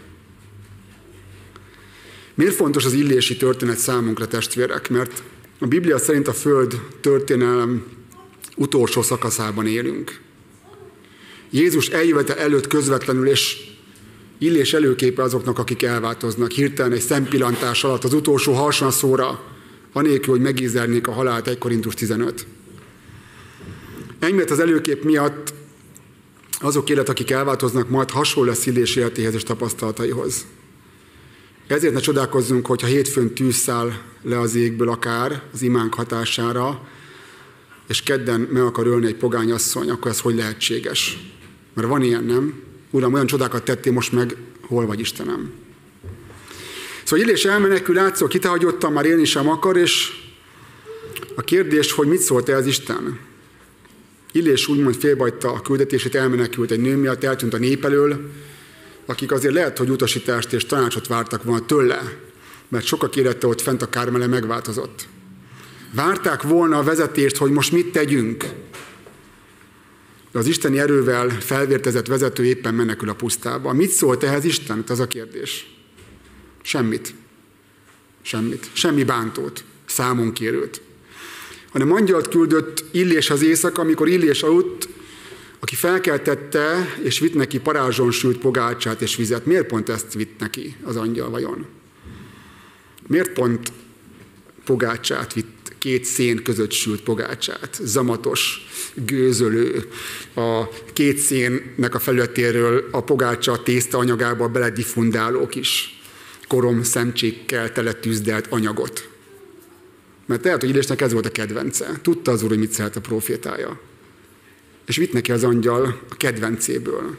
Miért fontos az illési történet számunkra, testvérek? Mert a Biblia szerint a Föld történelem utolsó szakaszában élünk. Jézus eljövetel előtt közvetlenül, és Illés előképe azoknak, akik elváltoznak hirtelen egy szempillantás alatt az utolsó harsonaszóra, anélkül, hogy megízelnék a halált, 1 Korintus 15. Emiatt az előkép miatt azok élet, akik elváltoznak, majd hasonló lesz Illés életéhez és tapasztalataihoz. Ezért ne csodálkozzunk, hogyha hétfőn tűz száll le az égből akár az imánk hatására, és kedden meg akar ölni egy pogányasszony, akkor ez hogy lehetséges? Mert van ilyen, nem? Uram, olyan csodákat tettél, most meg hol vagy, Istenem? Szóval Illés elmenekül, látszol, kitehagyottan, már élni sem akar, és a kérdés, hogy mit szólt ez Isten? Illés úgymond félbehagyta a küldetését, elmenekült egy nő miatt, eltűnt a nép elől, akik azért lehet, hogy utasítást és tanácsot vártak volna tőle, mert sokak élete ott fent a Kármele megváltozott. Várták volna a vezetést, hogy most mit tegyünk. De az isteni erővel felvértezett vezető éppen menekül a pusztába. Mit szólt ehhez Isten? Ez a kérdés. Semmit. Semmit. Semmi bántót, számonkérőt. Hanem angyalt küldött Illés az éjszaka, amikor Illés aludt, aki felkeltette és vitt neki parázson sült pogácsát és vizet. Miért pont ezt vitt neki az angyal vajon? Miért pont pogácsát vitt, 2 szén között sült pogácsát? Zamatos, gőzölő, a 2 szénnek a felületéről a pogácsa tészta anyagába beledifundáló kis korom szemcsékkel tele tűzdelt anyagot. Mert lehet, hogy Illésnek ez volt a kedvence. Tudta az Úr, hogy mit szeret a prófétája. És vitt neki az angyal a kedvencéből.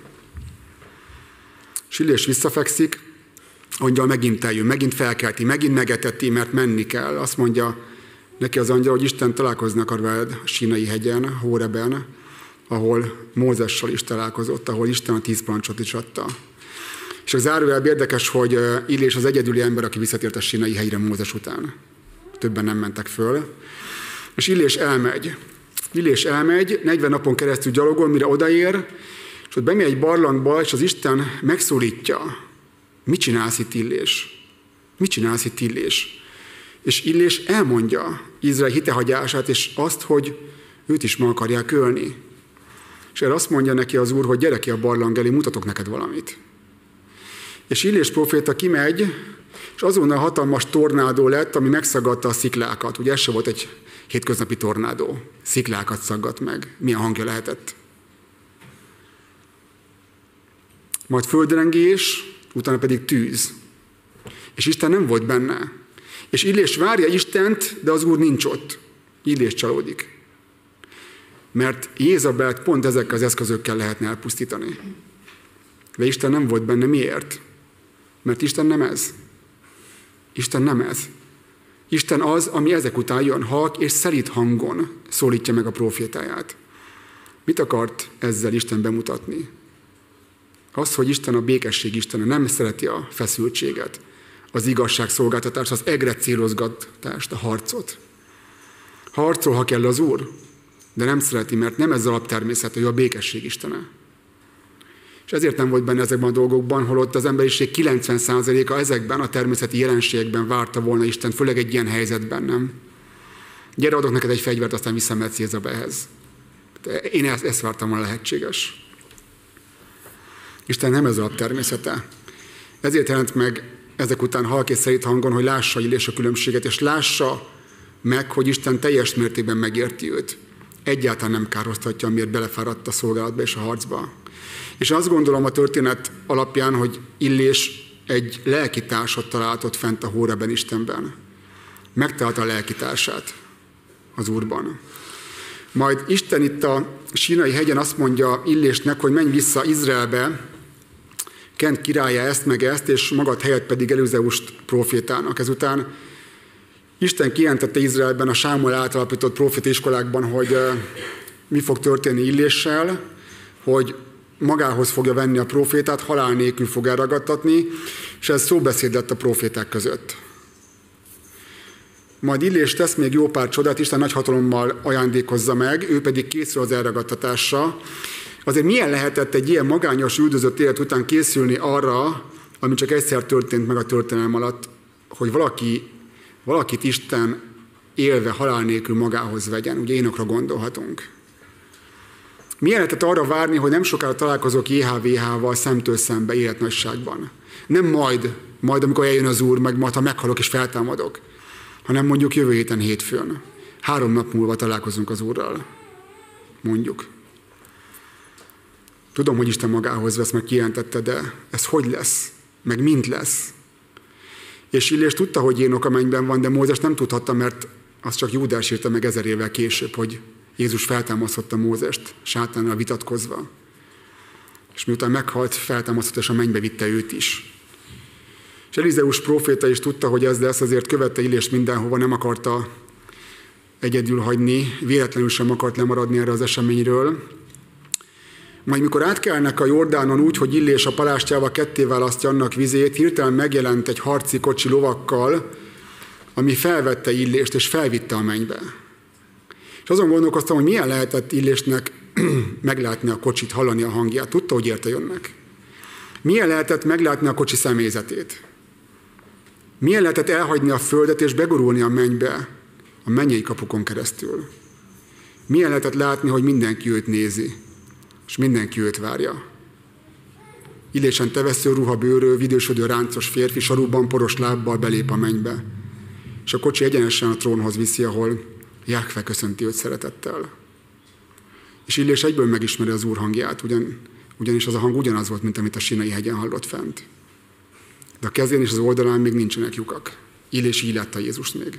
És Illés visszafekszik, angyal megint eljön, megint felkelti, megint megeteti, mert menni kell. Azt mondja neki az angyal, hogy Isten találkozni akar veled a Sínai hegyen, Hóreben, ahol Mózessal is találkozott, ahol Isten a 10 parancsot is adta. És a zárójelben érdekes, hogy Illés az egyedüli ember, aki visszatért a Sínai hegyre Mózes után. Többen nem mentek föl. És Illés elmegy. Illés elmegy, 40 napon keresztül gyalogol, mire odaér, és ott bemegy egy barlangba, és az Isten megszólítja. Mit csinálsz itt, Illés? Mit csinálsz itt, Illés? És Illés elmondja Izrael hitehagyását, és azt, hogy őt is meg akarják ölni. És erre azt mondja neki az Úr, hogy gyere ki a barlang elé, mutatok neked valamit. És Illés próféta kimegy, és azonnal hatalmas tornádó lett, ami megszagadta a sziklákat. Ugye ez se volt egy hétköznapi tornádó. Sziklákat szaggat meg. Milyen hangja lehetett? Majd földrengés, utána pedig tűz. És Isten nem volt benne. És Illés várja Istent, de az Úr nincs ott. Illés csalódik. Mert Jézabelt pont ezekkel az eszközökkel lehetne elpusztítani. De Isten nem volt benne. Miért? Mert Isten nem ez. Isten nem ez. Isten az, ami ezek után jön, halk és szelíd hangon szólítja meg a prófétáját. Mit akart ezzel Isten bemutatni? Az, hogy Isten a békesség Istene, nem szereti a feszültséget, az igazságszolgáltatást, az egre célozgatást, a harcot. Harcol, ha kell az Úr, de nem szereti, mert nem ez alaptermészet, hogy a békesség Istene. És ezért nem volt benne ezekben a dolgokban, holott az emberiség 90%-a ezekben a természeti jelenségekben várta volna Istent, főleg egy ilyen helyzetben, nem? Gyere, adok neked egy fegyvert, aztán visszamehetsz Jézabelhez. Én ezt vártam volna lehetséges. Isten nem ez a természete. Ezért jelent meg ezek után halk és szelíd hangon, hogy lássa Illés a különbséget, és lássa meg, hogy Isten teljes mértékben megérti őt. Egyáltalán nem kárhoztatja, amiért belefáradt a szolgálatba és a harcba. És azt gondolom a történet alapján, hogy Illés egy lelkitársat talált fent a Hóreben Istenben. Megtalálta a lelkitársát az Úrban. Majd Isten itt a Sínai hegyen azt mondja Illésnek, hogy menj vissza Izraelbe, Kent királya ezt meg ezt, és magad helyett pedig Elüzeust prófétának. Ezután Isten kijelentette Izraelben a Sámuel által alapított prófétaiskolákban, hogy mi fog történni Illéssel, hogy magához fogja venni a prófétát, halál nélkül fog elragadtatni, és ez szóbeszéd lett a próféták között. Majd Illés tesz még jó pár csodát, Isten nagy hatalommal ajándékozza meg, ő pedig készül az elragadtatásra. Azért milyen lehetett egy ilyen magányos, üldözött élet után készülni arra, ami csak egyszer történt meg a történelem alatt, hogy valakit Isten élve halál nélkül magához vegyen. Ugye Énokra gondolhatunk. Milyen lehetett arra várni, hogy nem sokára találkozok JHVH-val szemtől szembe életnagyságban. Nem majd amikor eljön az Úr, meg majd ha meghalok és feltámadok, hanem mondjuk jövő héten hétfőn. 3 nap múlva találkozunk az Úrral. Mondjuk. Tudom, hogy Isten magához vesz, meg kijelentette, de ez hogy lesz? Meg mind lesz? És Illés tudta, hogy Énok a mennyben van, de Mózes nem tudhatta, mert azt csak Júdás írta meg 1000 évvel később, hogy Jézus feltámasztotta Mózest, sátánnal vitatkozva. És miután meghalt, feltámasztotta, és a mennybe vitte őt is. És Elizeus próféta is tudta, hogy ez lesz, azért követte Illést mindenhova, nem akarta egyedül hagyni, véletlenül sem akart lemaradni erre az eseményről. Majd mikor átkelnek a Jordánon úgy, hogy Illés a palástjával ketté választja annak vizét, hirtelen megjelent egy harci kocsi lovakkal, ami felvette Illést és felvitte a mennybe. És azon gondolkoztam, hogy milyen lehetett Illésnek meglátni a kocsit, hallani a hangját. Tudta, hogy érte jönnek. Milyen lehetett meglátni a kocsi személyzetét. Milyen lehetett elhagyni a földet és begurulni a mennybe, a mennyei kapukon keresztül. Milyen lehetett látni, hogy mindenki őt nézi, és mindenki őt várja. Illésen tevesző ruhabőrő, vidősödő ráncos férfi sarúban poros lábbal belép a mennybe. És a kocsi egyenesen a trónhoz viszi, ahol Jahve köszönti őt szeretettel. És Illés egyből megismeri az Úr hangját, ugyanis az a hang ugyanaz volt, mint amit a Sínai hegyen hallott fent. De a kezén és az oldalán még nincsenek lyukak. Illés így látta Jézust még.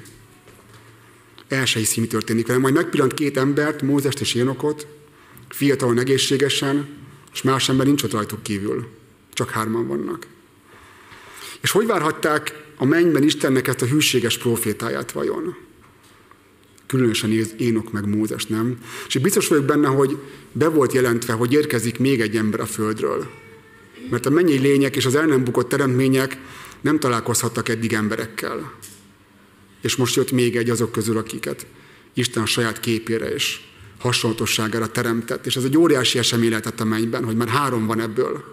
El se hiszi, mi történik vele. Majd megpillant 2 embert, Mózest és Énokot, fiatalon egészségesen, és más ember nincs ott rajtuk kívül. Csak 3-an vannak. És hogy várhatták a mennyben Istennek ezt a hűséges prófétáját vajon? Különösen Énok meg Mózes, nem? És biztos vagyok benne, hogy be volt jelentve, hogy érkezik még egy ember a földről. Mert a mennyei lények és az el nem bukott teremtmények nem találkozhattak eddig emberekkel. És most jött még egy azok közül, akiket Isten a saját képére és hasonlatosságára teremtett. És ez egy óriási esemény lehetett a mennyben, hogy már 3 van ebből.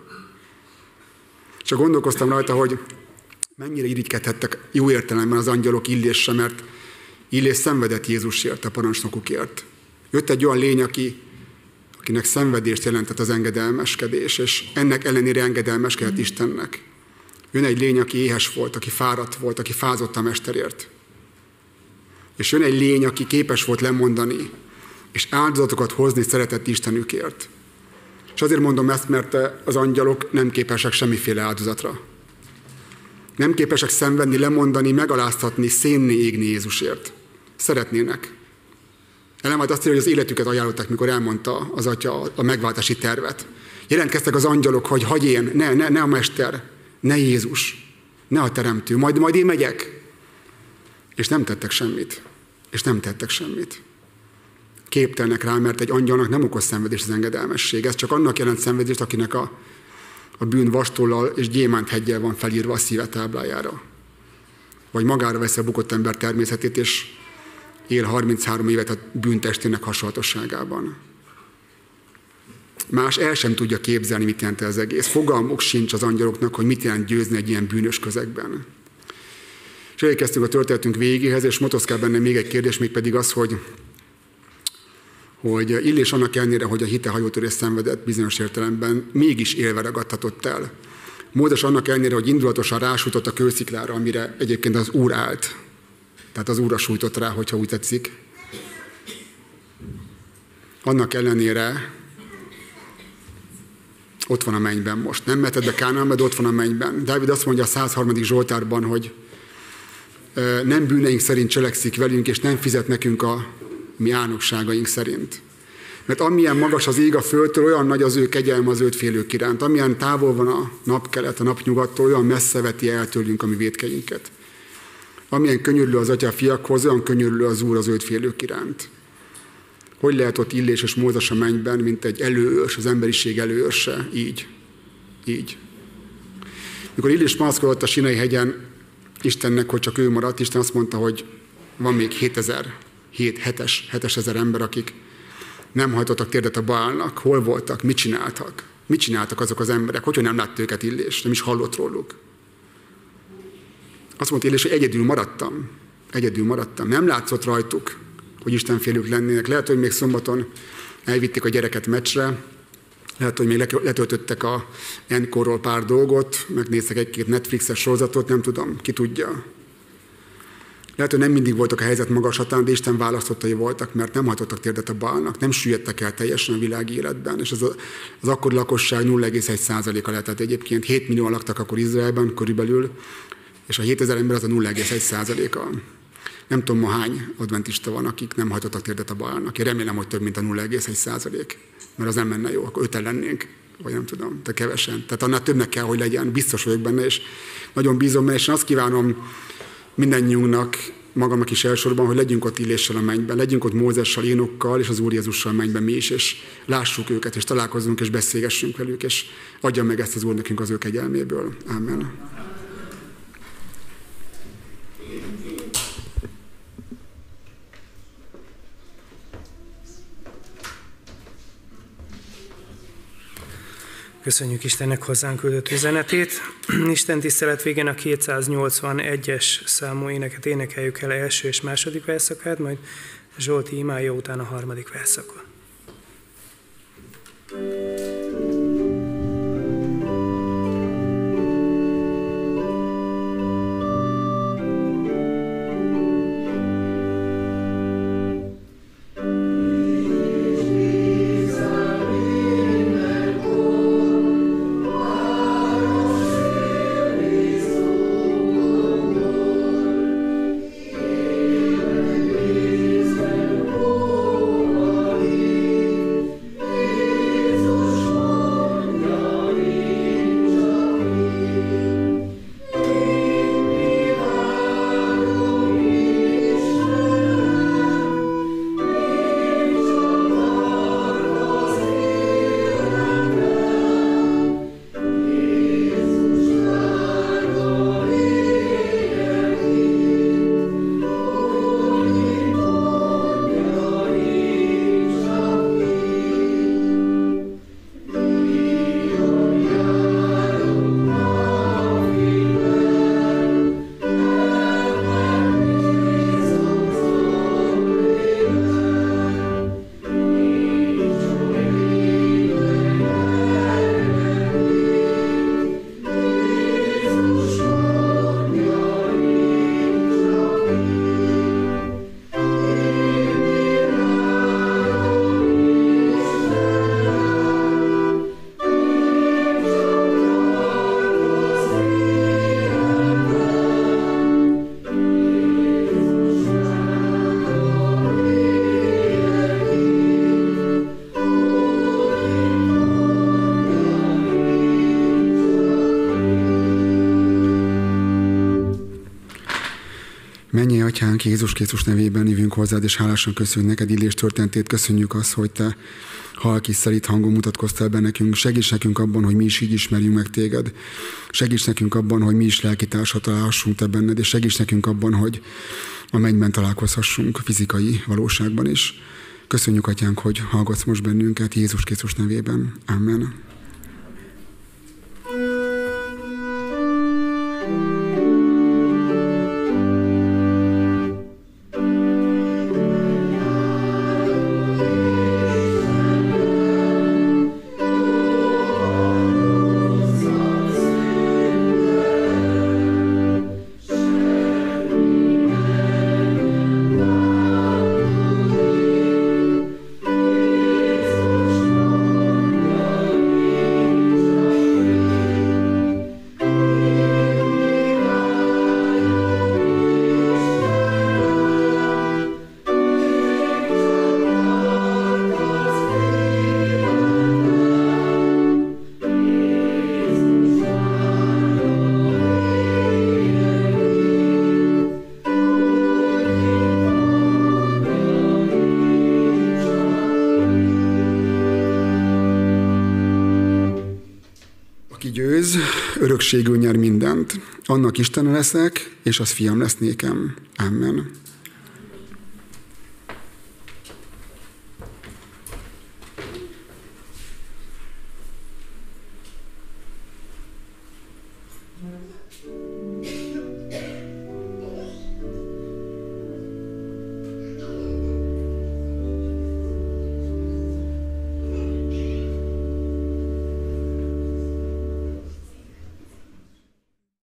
Csak gondolkoztam rajta, hogy mennyire irigykedhettek jó értelemben az angyalok Illésre, mert Illés szenvedett Jézusért, a parancsnokukért. Jött egy olyan lény, akinek szenvedést jelentett az engedelmeskedés, és ennek ellenére engedelmeskedett Istennek. Jön egy lény, aki éhes volt, aki fáradt volt, aki fázott a mesterért. És jön egy lény, aki képes volt lemondani, és áldozatokat hozni szeretett Istenükért. És azért mondom ezt, mert az angyalok nem képesek semmiféle áldozatra. Nem képesek szenvedni, lemondani, megaláztatni, szénni, égni Jézusért. Szeretnének. Ellenvált azt írja, hogy az életüket ajánlották, mikor elmondta az Atya a megváltási tervet. Jelentkeztek az angyalok, hogy hagyj én, ne a Mester, ne Jézus, ne a Teremtő, majd én megyek. És nem tettek semmit. Képtelnek rá, mert egy angyalnak nem okoz szenvedést az engedelmesség. Ez csak annak jelent szenvedést, akinek a bűn vastollal és gyémántheggyel van felírva a szíve táblájára. Vagy magára veszi a bukott ember természetét, és él 33 évet a bűntestének hasonlatosságában. Más el sem tudja képzelni, mit jelent az egész. Fogalmuk sincs az angyaloknak, hogy mit jelent győzni egy ilyen bűnös közegben. És elérkeztünk a történetünk végéhez, és motoszkál benne még egy kérdés, mégpedig az, hogy hogy Illés annak ellenére, hogy a hite hajótörést szenvedett bizonyos értelemben, mégis élve ragadhatott el. Mózes annak ellenére, hogy indulatosan rásújtott a kősziklára, amire egyébként az Úr állt. Tehát az Úrra sújtott rá, hogyha úgy tetszik. Annak ellenére ott van a mennyben most. Nem mehetett be Kánaánba, de ott van a mennyben. Dávid azt mondja a 103. Zsoltárban, hogy nem bűneink szerint cselekszik velünk, és nem fizet nekünk a mi álnokságaink szerint. Mert amilyen magas az ég a földtől, olyan nagy az ő kegyelme az őt félők iránt. Amilyen távol van a napkelet, a napnyugattól, olyan messze veti el tőlünk a mi vétkeinket. Amilyen könyörülő az atya fiakhoz, olyan könyörülő az Úr az őt félők iránt. Hogy lehet ott Illés és Mózes a mennyben, mint egy előőrs, az emberiség előőrse? Így. Mikor Illés panaszkodott a Sinai hegyen Istennek, hogy csak ő maradt, Isten azt mondta, hogy van még 7 ezer ember, akik nem hajtottak térdet a Baálnak. Hol voltak? Mit csináltak? Mit csináltak azok az emberek? Hogy nem látta őket Illés? Nem is hallott róluk. Azt mondta Illés, hogy egyedül maradtam. Nem látszott rajtuk, hogy istenfélők lennének. Lehet, hogy még szombaton elvitték a gyereket meccsre, lehet, hogy még letöltöttek a Encore-ról pár dolgot, megnéztek egy-két Netflixes sorozatot, nem tudom, ki tudja. Lehet, hogy nem mindig voltak a helyzet magasatán, de Isten választottai voltak, mert nem hajtottak térdet a Baalnak, nem süllyedtek el teljesen a világi életben, és az akkori lakosság 0,1%-a lehetett egyébként. 7 millióan laktak akkor Izraelben körülbelül, és a 7000 ember az a 0,1%-a. Nem tudom, ma hány adventista van, akik nem hajtottak térdet a Baalnak. Én remélem, hogy több, mint a 0,1%, mert az nem menne jó, akkor 5-en lennénk, vagy nem tudom, de kevesen. Tehát annál többnek kell, hogy legyen, biztos vagyok benne, és nagyon bízom benne, és én azt kívánom mindannyiunknak, magamnak is elsősorban, hogy legyünk ott Illéssel a mennyben, legyünk ott Mózessal, Énokkal és az Úr Jézussal a mennyben mi is, és lássuk őket, és találkozzunk, és beszélgessünk velük, és adja meg ezt az Úr nekünk az ő kegyelméből. Amen. Köszönjük Istennek hozzánk küldött üzenetét. Isten tisztelet végén a 281-es számú éneket énekeljük el első és második verszakát, majd Zsolti imája után a harmadik verszakon. Mennyei Atyánk, Jézus Krisztus nevében jövünk hozzád, és hálásan köszönjük neked Illés történetét. Köszönjük azt, hogy te halk és szelíd hangon mutatkoztál be nekünk. Segíts nekünk abban, hogy mi is így ismerjünk meg téged. Segíts nekünk abban, hogy mi is lelkitársat találhassunk te benned, és segíts nekünk abban, hogy a mennyben találkozhassunk fizikai valóságban is. Köszönjük, Atyánk, hogy hallgatsz most bennünket Jézus Krisztus nevében. Amen. örökségül nyer mindent. Annak Istene leszek, és az fiam lesz nékem. Amen.